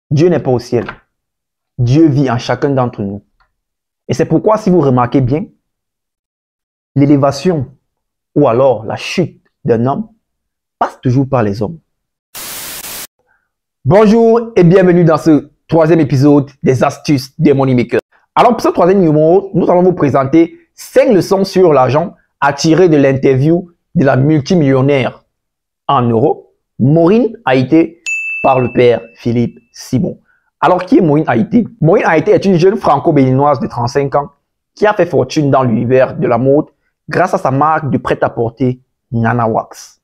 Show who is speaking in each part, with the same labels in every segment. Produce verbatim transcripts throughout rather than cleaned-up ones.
Speaker 1: Dieu n'est pas au ciel. Dieu vit en chacun d'entre nous. Et c'est pourquoi, si vous remarquez bien, l'élévation ou alors la chute d'un homme passe toujours par les hommes. Bonjour et bienvenue dans ce troisième épisode des astuces des Money Makers. Alors pour ce troisième numéro, nous allons vous présenter cinq leçons sur l'argent à tirer de l'interview de la multimillionnaire en euros, Maureen Haïté, par le père Philippe Simon. Alors, qui est Maureen Haïté? Maureen Haïté est une jeune franco-béninoise de trente-cinq ans qui a fait fortune dans l'univers de la mode grâce à sa marque de prêt-à-porter Nana Wax.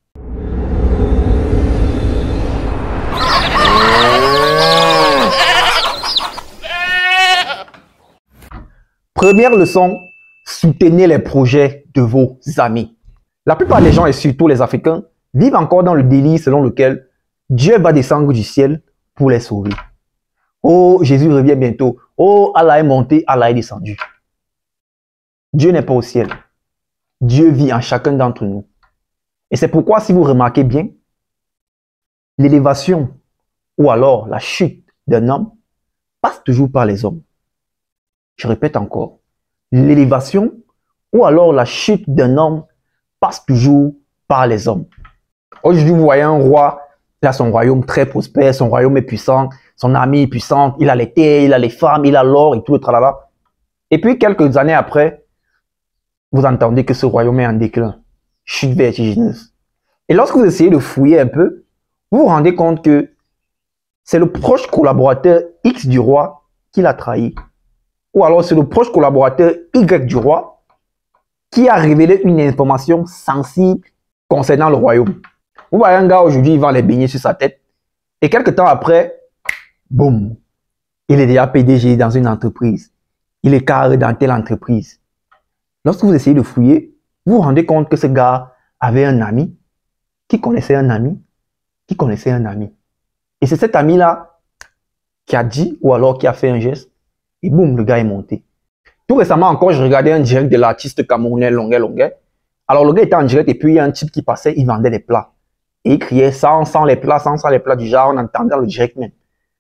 Speaker 1: Première leçon, soutenez les projets de vos amis. La plupart des gens, et surtout les Africains, vivent encore dans le délit selon lequel Dieu va descendre du ciel pour les sauver. Oh, Jésus revient bientôt. Oh, Allah est monté, Allah est descendu. Dieu n'est pas au ciel. Dieu vit en chacun d'entre nous. Et c'est pourquoi, si vous remarquez bien, l'élévation ou alors la chute d'un homme passe toujours par les hommes. Je répète encore, l'élévation ou alors la chute d'un homme passe toujours par les hommes. Aujourd'hui, vous voyez un roi, il a son royaume très prospère, son royaume est puissant, son armée est puissante, il a les terres, il a les femmes, il a l'or et tout le tralala. Et puis, quelques années après, vous entendez que ce royaume est en déclin, chute vertigineuse. Et lorsque vous essayez de fouiller un peu, vous vous rendez compte que c'est le proche collaborateur X du roi qui l'a trahi. Ou alors c'est le proche collaborateur Y du roi qui a révélé une information sensible concernant le royaume. Vous voyez un gars aujourd'hui, il vend les beignets sur sa tête. Et quelques temps après, boum, il est déjà P D G dans une entreprise. Il est cadre dans telle entreprise. Lorsque vous essayez de fouiller, vous vous rendez compte que ce gars avait un ami qui connaissait un ami qui connaissait un ami. Et c'est cet ami-là qui a dit ou alors qui a fait un geste. Et boum, le gars est monté. Tout récemment encore, je regardais un direct de l'artiste camerounais Longuet Longuet. Alors le gars était en direct et puis il y a un type qui passait, il vendait des plats. Et il criait sans, sans les plats, sans, sans les plats du genre, on entendait dans le direct même.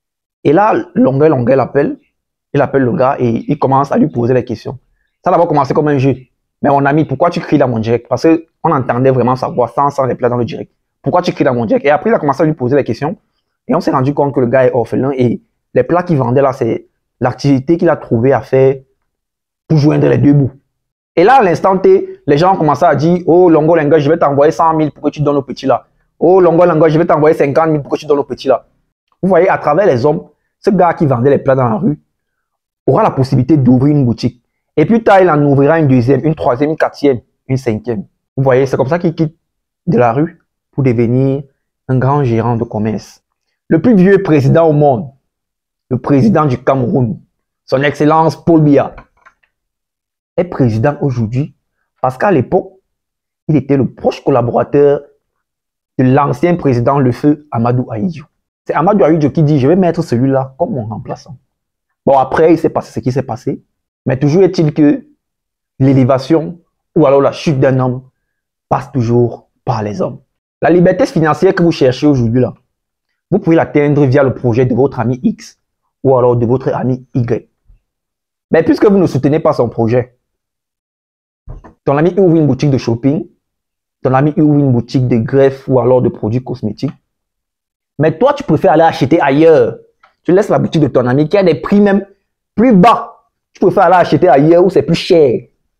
Speaker 1: Et là, Longuet Longuet l'appelle, il appelle le gars et il commence à lui poser des questions. Ça a d'abord commencé comme un jeu. Mais mon ami, pourquoi tu cries dans mon direct? Parce qu'on entendait vraiment sa voix sans, sans les plats dans le direct. Pourquoi tu cries dans mon direct? Et après, il a commencé à lui poser des questions. Et on s'est rendu compte que le gars est orphelin et les plats qu'il vendait là, c'est l'activité qu'il a trouvé à faire pour joindre les deux bouts. Et là, à l'instant T, les gens ont commencé à dire, oh Longo Longo, je vais t'envoyer cent mille pour que tu donnes au petit là. Oh Longo Longo, je vais t'envoyer cinquante mille pour que tu donnes au petit là. Vous voyez, à travers les hommes, ce gars qui vendait les plats dans la rue aura la possibilité d'ouvrir une boutique. Et plus tard, il en ouvrira une deuxième, une troisième, une quatrième, une cinquième. Vous voyez, c'est comme ça qu'il quitte de la rue pour devenir un grand gérant de commerce. Le plus vieux président au monde, le président du Cameroun, son excellence Paul Biya, est président aujourd'hui parce qu'à l'époque, il était le proche collaborateur de l'ancien président le feu Amadou Ahidjo. C'est Amadou Ahidjo qui dit, je vais mettre celui-là comme mon remplaçant. Bon, après, il s'est passé ce qui s'est passé, mais toujours est-il que l'élévation ou alors la chute d'un homme passe toujours par les hommes. La liberté financière que vous cherchez aujourd'hui là, vous pouvez l'atteindre via le projet de votre ami X ou alors de votre ami Y. Mais puisque vous ne soutenez pas son projet, ton ami ouvre une boutique de shopping, ton ami ouvre une boutique de greffe ou alors de produits cosmétiques, mais toi tu préfères aller acheter ailleurs. Tu laisses la boutique de ton ami qui a des prix même plus bas. Tu préfères aller acheter ailleurs où c'est plus cher.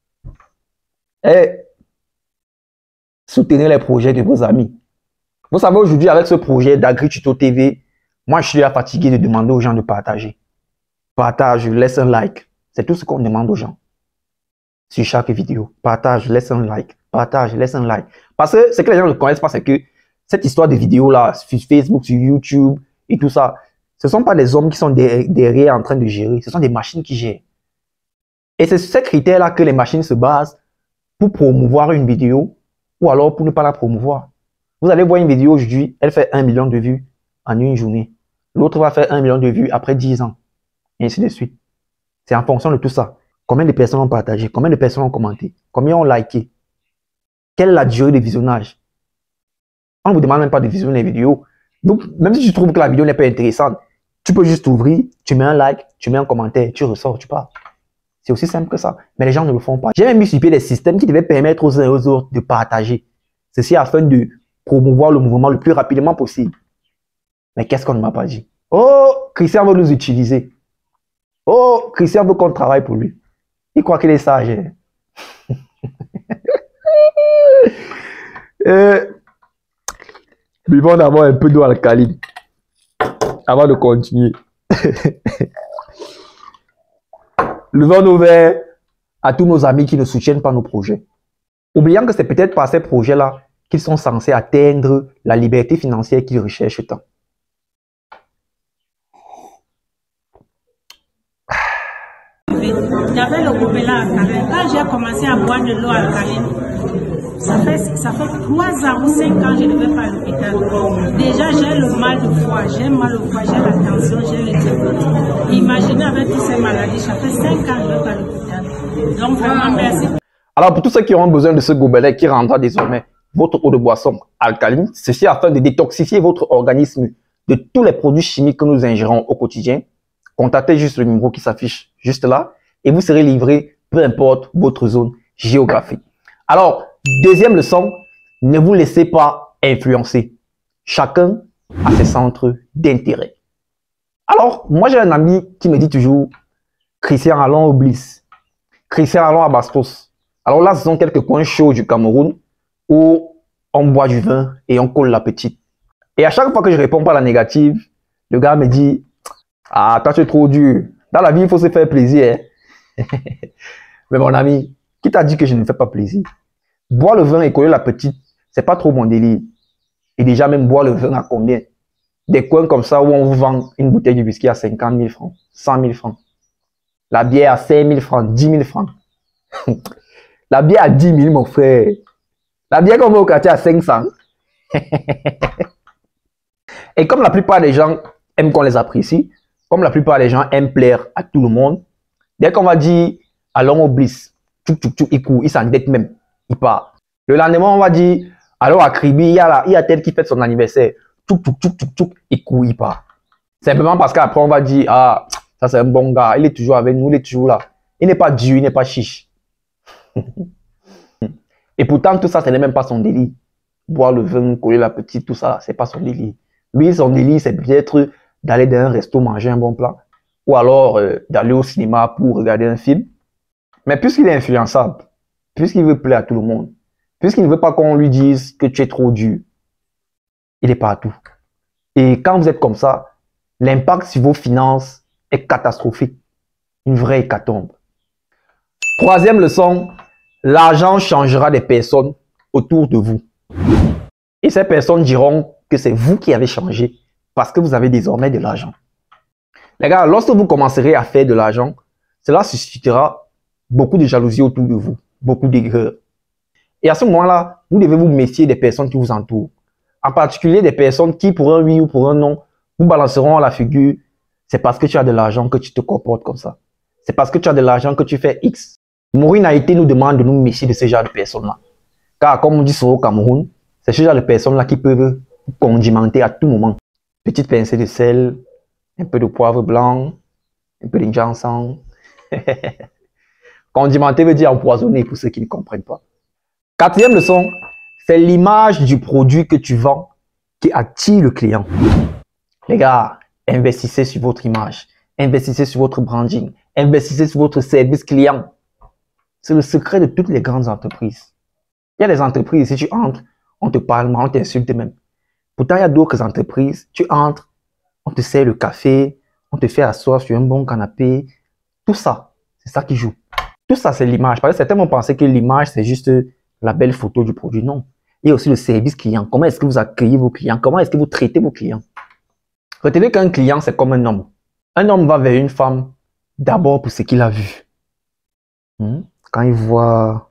Speaker 1: Et soutenez les projets de vos amis. Vous savez, aujourd'hui, avec ce projet d'AgriTuto T V, moi, je suis là fatigué de demander aux gens de partager. Partage, laisse un like. C'est tout ce qu'on demande aux gens. Sur chaque vidéo. Partage, laisse un like. Partage, laisse un like. Parce que ce que les gens ne connaissent pas, c'est que cette histoire de vidéos-là, sur Facebook, sur YouTube et tout ça, ce ne sont pas des hommes qui sont derrière en train de gérer. Ce sont des machines qui gèrent. Et c'est sur ces critères-là que les machines se basent pour promouvoir une vidéo ou alors pour ne pas la promouvoir. Vous allez voir une vidéo aujourd'hui, elle fait un million de vues en une journée. L'autre va faire un million de vues après dix ans. Et ainsi de suite. C'est en fonction de tout ça. Combien de personnes ont partagé? Combien de personnes ont commenté? Combien ont liké? Quelle est la durée de visionnage? On ne vous demande même pas de visionner les vidéos. Donc, même si tu trouves que la vidéo n'est pas intéressante, Tu peux juste ouvrir, tu mets un like, tu mets un commentaire, tu ressors, tu pars. C'est aussi simple que ça. Mais les gens ne le font pas. J'ai même mis sur pied des systèmes qui devaient permettre aux uns et aux autres de partager. Ceci afin de promouvoir le mouvement le plus rapidement possible. Mais qu'est-ce qu'on ne m'a pas dit? Oh, Christian veut nous utiliser. Oh, Christian veut qu'on travaille pour lui. Il croit qu'il est sage. Hein? euh, Buvons d'abord un peu d'eau alcaline avant de continuer. Levons nos verres à tous nos amis qui ne soutiennent pas nos projets. Oubliant que c'est peut-être par ces projets-là qu'ils sont censés atteindre la liberté financière qu'ils recherchent tant.
Speaker 2: J'avais le gobelet alcaline. Quand j'ai commencé à boire de l'eau alcaline, ça fait, ça fait trois ans ou cinq ans que je ne vais pas à l'hôpital. Déjà, j'ai le mal de foie, j'ai mal au foie, j'ai la tension, j'ai les diabètes. Imaginez avec toutes ces maladies, ça fait cinq ans que je ne vais pas à l'hôpital. Donc, vraiment, merci.
Speaker 1: Alors, pour tous ceux qui auront besoin de ce gobelet qui rendra désormais votre eau de boisson alcaline, ceci afin de détoxifier votre organisme de tous les produits chimiques que nous ingérons au quotidien, contactez juste le numéro qui s'affiche juste là et vous serez livré peu importe votre zone géographique. Alors, deuxième leçon, ne vous laissez pas influencer. Chacun a ses centres d'intérêt. Alors, moi j'ai un ami qui me dit toujours, Christian, allons au Bliss. Christian, allons à Bastos. Alors là, ce sont quelques coins chauds du Cameroun où on boit du vin et on colle la petite. Et à chaque fois que je réponds pas à la négative, le gars me dit, ah, toi tu es trop dur. Dans la vie, il faut se faire plaisir. Hein? Mais mon ami, qui t'a dit que je ne me fais pas plaisir? Boire le vin et coller la petite, c'est pas trop mon délire. Et déjà même boire le vin à combien? Des coins comme ça où on vous vend une bouteille de whisky à cinquante mille francs, cent mille francs. La bière à cinq mille francs, dix mille francs. La bière à dix mille, mon frère. La bière qu'on met au quartier à cinq cents. Et comme la plupart des gens aiment qu'on les apprécie, comme la plupart des gens aiment plaire à tout le monde, dès qu'on va dire allons au Bliss, tchouk tchouk tchouk, il court, il s'endette même, il part. Le lendemain, on va dire allons à Kribi, il y a, la, il y a tel qui fête son anniversaire, tchouk tchouk tchouk tchouk tchouk, il court, il part. Simplement parce qu'après on va dire ah, ça c'est un bon gars, il est toujours avec nous, il est toujours là. Il n'est pas dur, il n'est pas chiche. Et pourtant, tout ça, ce n'est même pas son délire. Boire le vin, coller la petite, tout ça, c'est pas son délire. Lui, son délire, c'est peut-être d'aller dans un resto manger un bon plat. Ou alors euh, d'aller au cinéma pour regarder un film. Mais puisqu'il est influençable, puisqu'il veut plaire à tout le monde, puisqu'il ne veut pas qu'on lui dise que tu es trop dur, il est partout. Et quand vous êtes comme ça, l'impact sur vos finances est catastrophique. Une vraie hécatombe. Troisième leçon, l'argent changera des personnes autour de vous. Et ces personnes diront que c'est vous qui avez changé parce que vous avez désormais de l'argent. Les gars, lorsque vous commencerez à faire de l'argent, cela suscitera beaucoup de jalousie autour de vous, beaucoup d'aigreur. Et à ce moment-là, vous devez vous méfier des personnes qui vous entourent. En particulier des personnes qui, pour un oui ou pour un non, vous balanceront à la figure. C'est parce que tu as de l'argent que tu te comportes comme ça. C'est parce que tu as de l'argent que tu fais X. Maureen Haïté nous demande de nous méfier de ce genre de personnes-là. Car comme on dit souvent au Cameroun, c'est ce genre de personnes-là qui peuvent condimenter à tout moment. Petite pincée de sel, un peu de poivre blanc, un peu de ginseng. Condimenter veut dire empoisonner pour ceux qui ne comprennent pas. Quatrième leçon, c'est l'image du produit que tu vends qui attire le client. Les gars, investissez sur votre image, investissez sur votre branding, investissez sur votre service client. C'est le secret de toutes les grandes entreprises. Il y a des entreprises, si tu entres, on te parle, on t'insulte même. Pourtant, il y a d'autres entreprises, tu entres, on te sert le café, on te fait asseoir sur un bon canapé. Tout ça, c'est ça qui joue. Tout ça, c'est l'image. Parce que certains vont penser que l'image, c'est juste la belle photo du produit. Non. Il y a aussi le service client. Comment est-ce que vous accueillez vos clients? Comment est-ce que vous traitez vos clients? Retenez qu'un client, c'est comme un homme. Un homme va vers une femme d'abord pour ce qu'il a vu. Hmm? Quand il voit,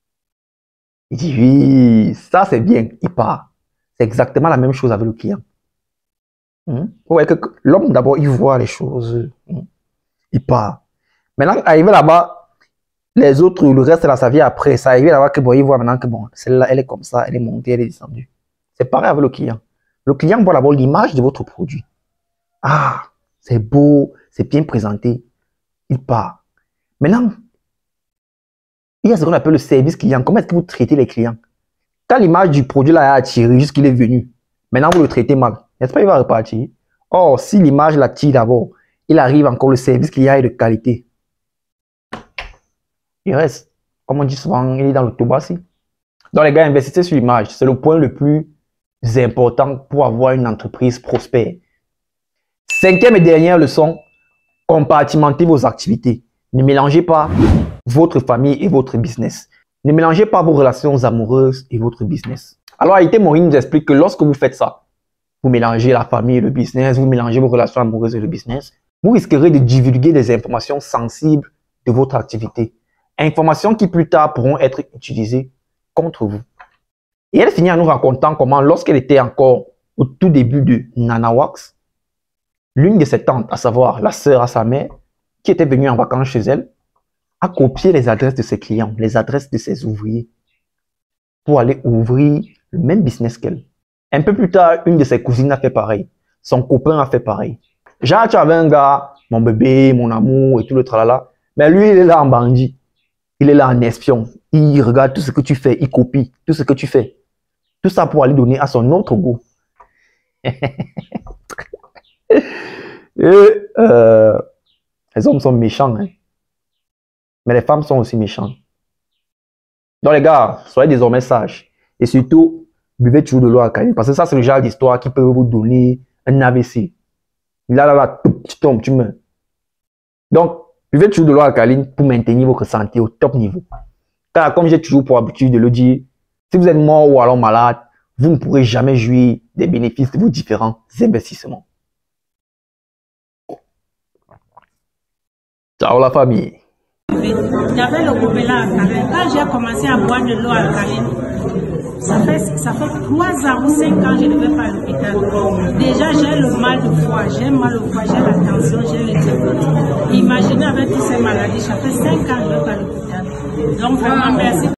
Speaker 1: il dit oui, ça c'est bien, il part. C'est exactement la même chose avec le client. Hmm? Ouais, que l'homme d'abord, il voit les choses, hmm? Il part. Maintenant, arrivé là-bas, les autres, le reste de sa vie après, ça arrive là-bas que bon, il voit maintenant que bon, celle-là, elle est comme ça, elle est montée, elle est descendue. C'est pareil avec le client. Le client voit d'abord l'image de votre produit. Ah, c'est beau, c'est bien présenté. Il part. Maintenant, il y a ce qu'on appelle le service client. Comment est-ce que vous traitez les clients? Quand l'image du produit là a attiré jusqu'il est venu, maintenant vous le traitez mal. N'est-ce pas, il va repartir? Or, si l'image l'attire d'abord, il arrive encore le service client est de qualité. Il reste, comme on dit souvent, il est dans le tobassi. Donc les gars, investissez sur l'image. C'est le point le plus important pour avoir une entreprise prospère. Cinquième et dernière leçon, compartimentez vos activités. Ne mélangez pas votre famille et votre business. Ne mélangez pas vos relations amoureuses et votre business. Alors, Aïté Morin nous explique que lorsque vous faites ça, vous mélangez la famille et le business, vous mélangez vos relations amoureuses et le business, vous risquerez de divulguer des informations sensibles de votre activité. Informations qui plus tard pourront être utilisées contre vous. Et elle finit en nous racontant comment, lorsqu'elle était encore au tout début de Nanawax, l'une de ses tantes, à savoir la sœur à sa mère, qui était venue en vacances chez elle, a copié les adresses de ses clients, les adresses de ses ouvriers, pour aller ouvrir le même business qu'elle. Un peu plus tard, une de ses cousines a fait pareil. Son copain a fait pareil. Genre, tu avais un gars, mon bébé, mon amour et tout le tralala, mais lui, il est là en bandit. Il est là en espion. Il regarde tout ce que tu fais, il copie tout ce que tu fais. Tout ça pour aller donner à son autre goût. Et euh, les hommes sont méchants, hein. Mais les femmes sont aussi méchantes. Donc les gars, soyez désormais sages. Et surtout, buvez toujours de l'eau alcaline. Parce que ça, c'est le genre d'histoire qui peut vous donner un A V C. Là, là, là, tu tombes, tu meurs. Donc, buvez toujours de l'eau alcaline pour maintenir votre santé au top niveau. Car comme j'ai toujours pour habitude de le dire, si vous êtes mort ou alors malade, vous ne pourrez jamais jouir des bénéfices de vos différents investissements. Ciao la famille.
Speaker 2: J'avais le gobelet alcaline. Quand j'ai commencé à boire de l'eau alcaline, ça fait, ça fait trois ans ou cinq ans que je ne vais pas à l'hôpital. Déjà, j'ai le mal de foie, j'ai mal au foie, j'ai la tension, j'ai le diabète. Imaginez avec toutes ces maladies, ça fait cinq ans que je ne vais pas à l'hôpital. Donc vraiment, merci.